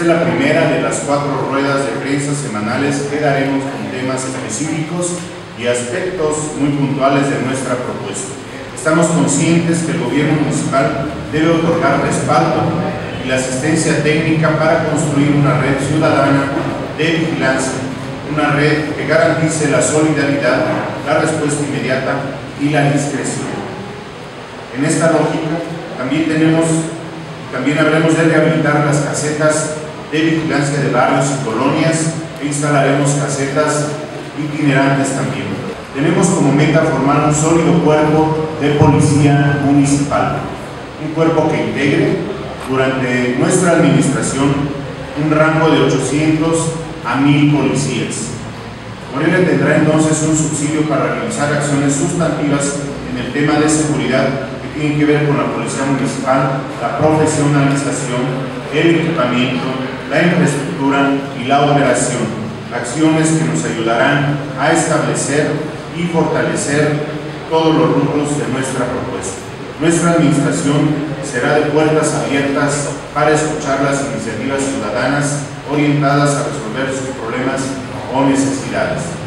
la primera de las 4 ruedas de prensa semanales que daremos con temas específicos y aspectos muy puntuales de nuestra propuesta. Estamos conscientes que el gobierno municipal debe otorgar respaldo y la asistencia técnica para construir una red ciudadana de vigilancia, una red que garantice la solidaridad, la respuesta inmediata y la discreción. En esta lógica, también habremos de rehabilitar las casetas de vigilancia de barrios y colonias e instalaremos casetas itinerantes también. Tenemos como meta formar un sólido cuerpo de policía municipal, un cuerpo que integre durante nuestra administración un rango de 800 a 1000 policías. Morelia tendrá entonces un subsidio para realizar acciones sustantivas en el tema de seguridad que tienen que ver con la policía municipal, la profesionalización, el equipamiento, la infraestructura y la operación. Acciones que nos ayudarán a establecer y fortalecer todos los rubros de nuestra propuesta. Nuestra administración será de puertas abiertas para escuchar las iniciativas ciudadanas orientadas a resolver sus problemas o necesidades.